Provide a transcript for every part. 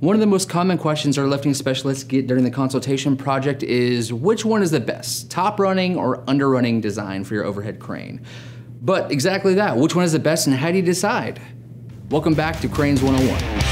One of the most common questions our lifting specialists get during the consultation project is which one is the best, top running or under running design for your overhead crane? But exactly that, which one is the best and how do you decide? Welcome back to Cranes 101.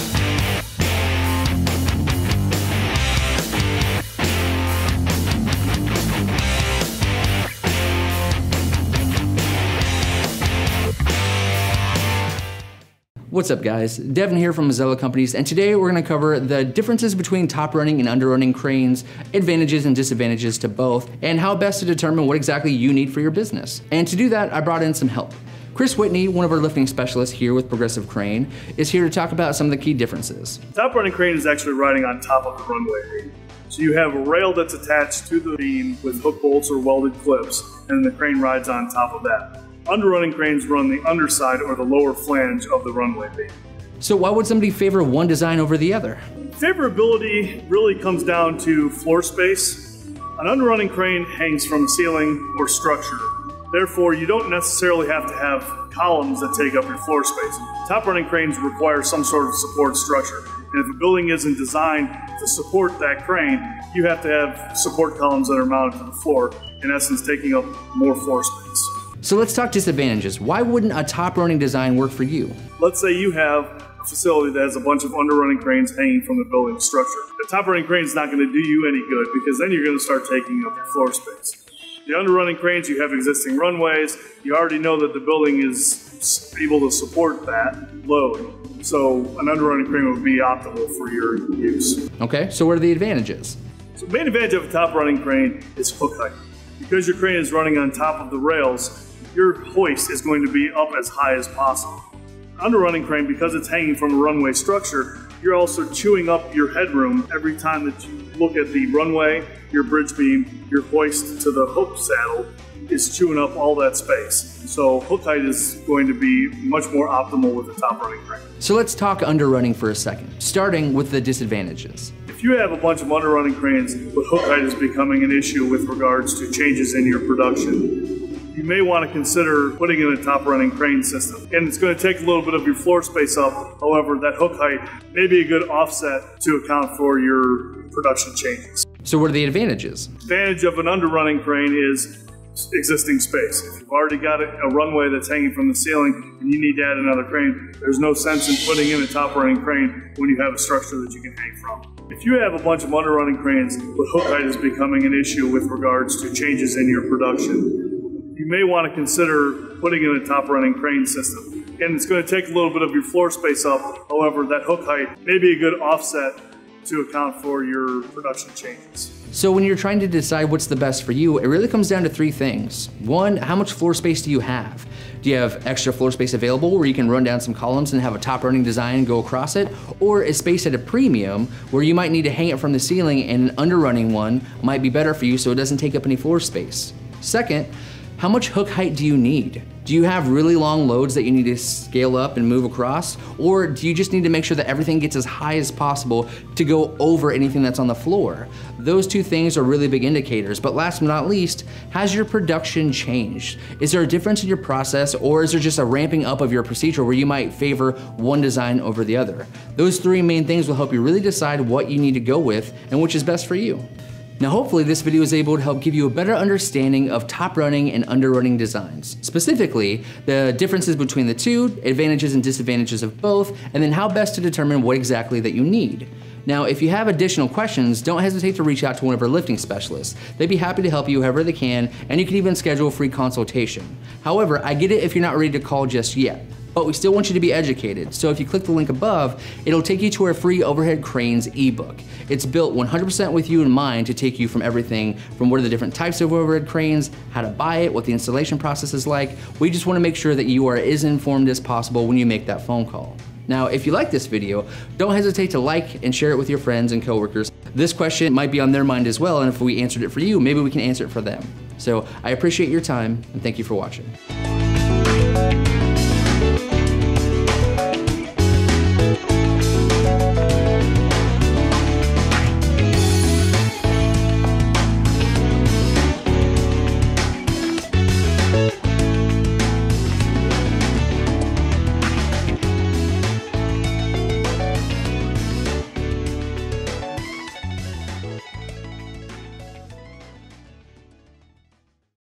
What's up guys, Devin here from Mazzella Companies, and today we're going to cover the differences between top running and under running cranes, advantages and disadvantages to both, and how best to determine what exactly you need for your business. And to do that, I brought in some help. Chris Whitney, one of our lifting specialists here with Progressive Crane, is here to talk about some of the key differences. Top running crane is actually riding on top of the runway beam. So you have a rail that's attached to the beam with hook bolts or welded clips, and the crane rides on top of that. Underrunning cranes run the underside or the lower flange of the runway beam. So why would somebody favor one design over the other? Favorability really comes down to floor space. An underrunning crane hangs from a ceiling or structure. Therefore, you don't necessarily have to have columns that take up your floor space. Top running cranes require some sort of support structure. And if a building isn't designed to support that crane, you have to have support columns that are mounted to the floor, in essence taking up more floor space. So let's talk disadvantages. Why wouldn't a top running design work for you? Let's say you have a facility that has a bunch of underrunning cranes hanging from the building structure. The top running crane is not going to do you any good because then you're going to start taking up your floor space. The underrunning cranes, you have existing runways. You already know that the building is able to support that load. So an underrunning crane would be optimal for your use. Okay, so what are the advantages? So the main advantage of a top running crane is hook height. Because your crane is running on top of the rails, your hoist is going to be up as high as possible. Underrunning crane, because it's hanging from a runway structure, you're also chewing up your headroom every time that you look at the runway, your bridge beam, your hoist to the hook saddle is chewing up all that space. So hook height is going to be much more optimal with the top running crane. So let's talk underrunning for a second, starting with the disadvantages. If you have a bunch of underrunning cranes, but hook height is becoming an issue with regards to changes in your production, you may want to consider putting in a top running crane system. And it's going to take a little bit of your floor space up. However, that hook height may be a good offset to account for your production changes. So what are the advantages? Advantage of an underrunning crane is existing space. If you've already got a runway that's hanging from the ceiling and you need to add another crane, there's no sense in putting in a top running crane when you have a structure that you can hang from. If you have a bunch of underrunning cranes, but hook height is becoming an issue with regards to changes in your production, you may want to consider putting in a top running crane system. And it's going to take a little bit of your floor space up. However, that hook height may be a good offset to account for your production changes. So when you're trying to decide what's the best for you, it really comes down to three things. One, how much floor space do you have? Do you have extra floor space available where you can run down some columns and have a top running design and go across it? Or is space at a premium where you might need to hang it from the ceiling and an underrunning one might be better for you so it doesn't take up any floor space? Second, how much hook height do you need? Do you have really long loads that you need to scale up and move across? Or do you just need to make sure that everything gets as high as possible to go over anything that's on the floor? Those two things are really big indicators, but last but not least, has your production changed? Is there a difference in your process, or is there just a ramping up of your procedure where you might favor one design over the other? Those three main things will help you really decide what you need to go with and which is best for you. Now hopefully this video is able to help give you a better understanding of top running and underrunning designs. Specifically, the differences between the two, advantages and disadvantages of both, and then how best to determine what exactly that you need. Now, if you have additional questions, don't hesitate to reach out to one of our lifting specialists. They'd be happy to help you however they can, and you can even schedule a free consultation. However, I get it if you're not ready to call just yet, but we still want you to be educated. So if you click the link above, it'll take you to our free Overhead Cranes ebook. It's built 100% with you in mind to take you from everything from what are the different types of overhead cranes, how to buy it, what the installation process is like. We just want to make sure that you are as informed as possible when you make that phone call. Now, if you like this video, don't hesitate to like and share it with your friends and coworkers. This question might be on their mind as well, and if we answered it for you, maybe we can answer it for them. So I appreciate your time, and thank you for watching.